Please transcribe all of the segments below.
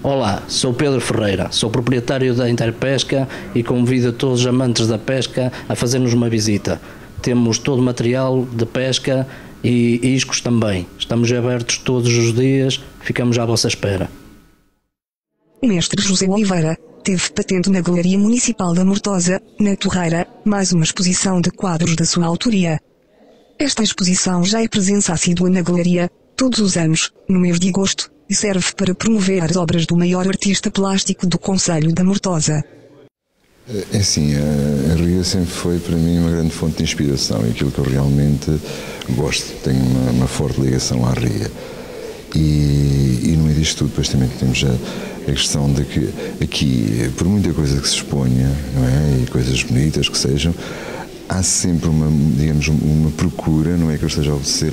Olá, sou Pedro Ferreira, sou proprietário da Interpesca e convido todos os amantes da pesca a fazer-nos uma visita. Temos todo o material de pesca e iscos também. Estamos abertos todos os dias, ficamos à vossa espera. O mestre José Oliveira teve patente na Galeria Municipal da Mortosa, na Torreira, mais uma exposição de quadros da sua autoria. Esta exposição já é presença assídua na Galeria, todos os anos, no mês de agosto, e serve para promover as obras do maior artista plástico do concelho da Mortosa. É assim, a Ria sempre foi para mim uma grande fonte de inspiração e aquilo que eu realmente gosto. Tenho uma forte ligação à Ria. E no meio disto tudo, depois também temos a questão de que aqui, por muita coisa que se exponha, não é? E coisas bonitas que sejam, há sempre uma procura, não é que eu esteja a obedecer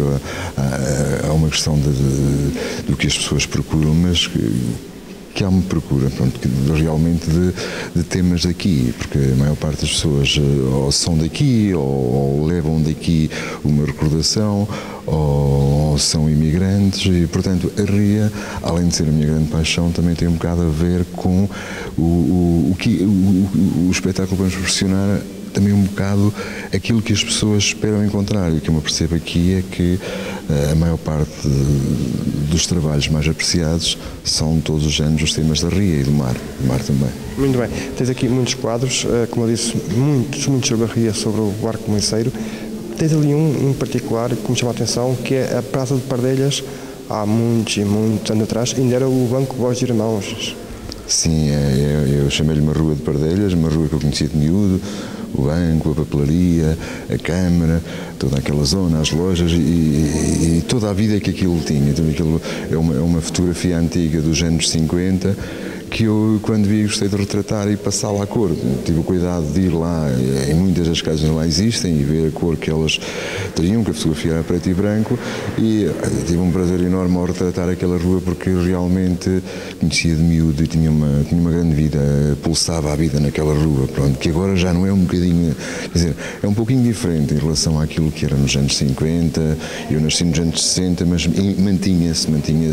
a uma questão do que as pessoas procuram, mas que há uma procura, pronto, realmente de temas daqui, porque a maior parte das pessoas ou são daqui, ou levam daqui uma recordação, ou são imigrantes e, portanto, a Ria, além de ser a minha grande paixão, também tem um bocado a ver com o espetáculo que vamos proporcionar, também um bocado aquilo que as pessoas esperam encontrar. E o que eu me percebo aqui é que a maior parte dos trabalhos mais apreciados são todos os anos os temas da Ria e do mar também. Muito bem. Tens aqui muitos quadros, como eu disse, muitos sobre a Ria, sobre o barco comerceiro. Tens ali um em particular que me chama a atenção, que é a Praça de Pardelhas, há muitos e muitos anos atrás, ainda era o Banco Vós Irmãos. Sim, eu chamei-lhe uma rua de Pardelhas, uma rua que eu conhecia de miúdo, o banco, a papelaria, a câmara, toda aquela zona, as lojas e toda a vida que aquilo tinha. Então, aquilo é uma fotografia antiga dos anos 50 que eu, quando vi, gostei de retratar e passá-la à cor. Tive o cuidado de ir lá, em muitas das casas lá existem, e ver a cor que elas teriam, que a fotografia era preto e branco, e tive um prazer enorme ao retratar aquela rua, porque realmente conhecia de miúdo e tinha uma grande vida, pulsava a vida naquela rua, pronto, que agora já não é um bocadinho, quer dizer, é um pouquinho diferente em relação àquilo que era nos anos 50, eu nasci nos anos 60, mas mantinha-se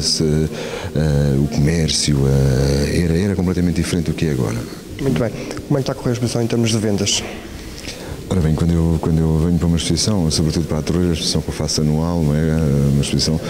o comércio, era completamente diferente do que é agora. Muito bem. Como é que está a correr a exposição em termos de vendas? Ora bem, quando eu venho para uma exposição, sobretudo para a Torreira, a exposição que eu faço anual, não é? Uma exposição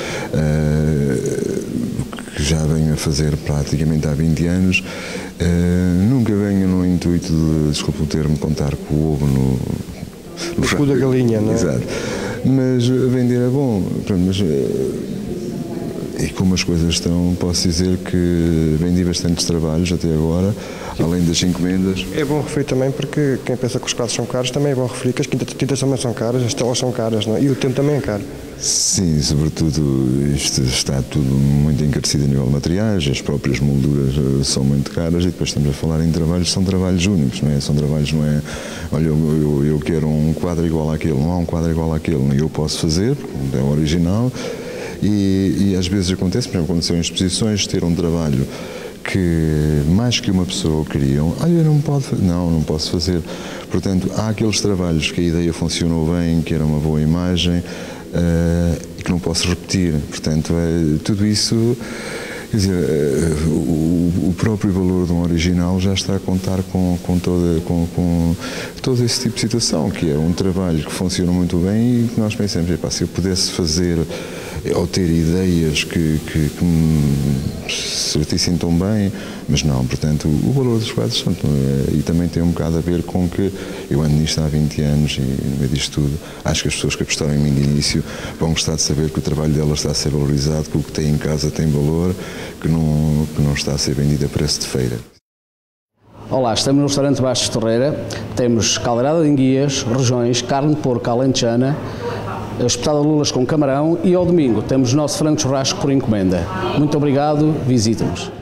que já venho a fazer praticamente há 20 anos, nunca venho no intuito de, desculpe o termo, contar com o ovo no cu da galinha, não é? Exato. Mas vender é bom, pronto, mas e como as coisas estão, posso dizer que vendi bastantes trabalhos até agora, além das encomendas. É bom referir também, porque quem pensa que os quadros são caros, também é bom referir que as tintas também são caras, as telas são caras, não é? E o tempo também é caro. Sim, sobretudo isto está tudo muito encarecido a nível de materiais, as próprias molduras são muito caras, e depois estamos a falar em trabalhos, são trabalhos únicos, não é? São trabalhos, não é, olha, eu quero um quadro igual àquele, não há um quadro igual àquele, eu posso fazer, é o original. E às vezes acontece, por exemplo, aconteceu em exposições, ter um trabalho que mais que uma pessoa queriam, olha, não posso fazer. Portanto, há aqueles trabalhos que a ideia funcionou bem, que era uma boa imagem, e que não posso repetir. Portanto, tudo isso, quer dizer, o próprio valor de um original já está a contar com todo esse tipo de situação, que é um trabalho que funciona muito bem e que nós pensamos, se eu pudesse fazer ou ter ideias que me servissem tão bem, mas não, portanto, o valor dos quadros e também tem um bocado a ver com que eu ando nisto há 20 anos e no meio disto tudo, acho que as pessoas que apostaram em mim de início vão gostar de saber que o trabalho delas está a ser valorizado, que o que tem em casa tem valor, que não está a ser vendido a preço de feira. Olá, estamos no restaurante Bastos Torreira, temos caldeirada de enguias, rojões, carne de porco alentejana, espetada de lulas com camarão e ao domingo temos o nosso frango churrasco por encomenda. Muito obrigado, visite-nos.